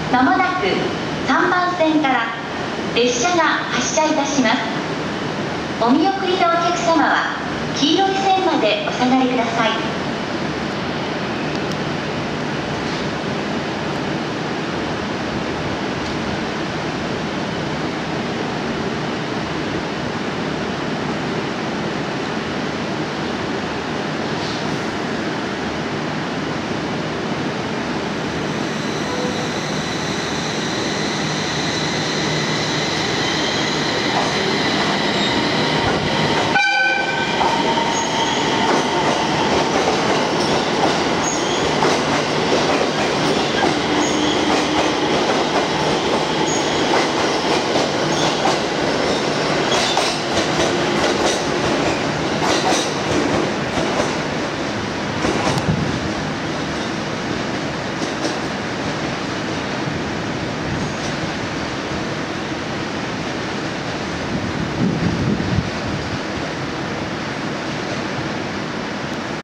まもなく3番線から列車が発車いたします。お見送りのお客様は黄色い線までお下がりください。